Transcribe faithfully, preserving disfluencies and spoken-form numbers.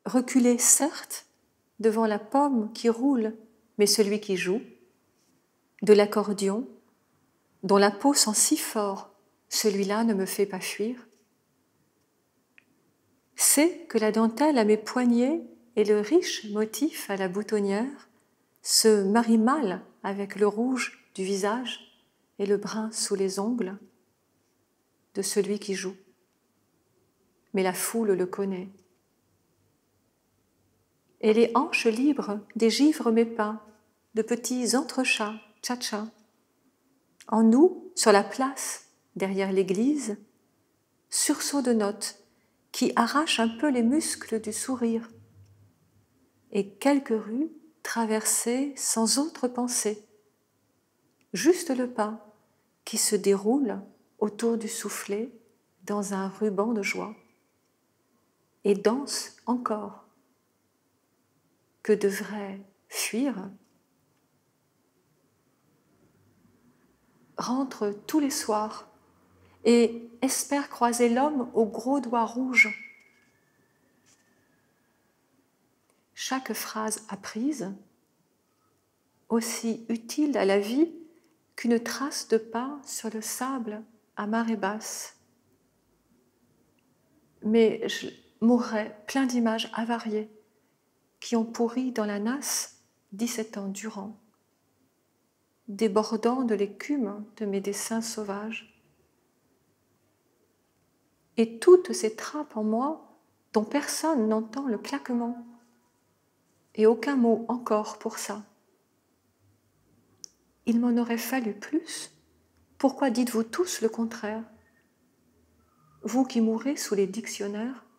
reculer certes devant la pomme qui roule, mais celui qui joue, de l'accordion, dont la peau sent si fort, celui-là ne me fait pas fuir. C'est que la dentelle à mes poignets et le riche motif à la boutonnière se marient mal avec le rouge du visage et le brun sous les ongles de celui qui joue. Mais la foule le connaît. Et les hanches libres dégivrent mes pas de petits entrechats, tcha-tcha. En nous, sur la place, derrière l'église, sursaut de notes qui arrachent un peu les muscles du sourire, et quelques rues traversées sans autre pensée, juste le pas qui se déroule autour du soufflet dans un ruban de joie, et danse encore, que devrait fuir, rentre tous les soirs et espère croiser l'homme aux gros doigts rouges. Chaque phrase apprise, aussi utile à la vie qu'une trace de pas sur le sable à marée basse. Mais je mourrais plein d'images avariées qui ont pourri dans la nasse dix-sept ans durant, débordant de l'écume de mes dessins sauvages. Et toutes ces trappes en moi dont personne n'entend le claquement, et aucun mot encore pour ça. Il m'en aurait fallu plus. Pourquoi dites-vous tous le contraire? Vous qui mourrez sous les dictionnaires,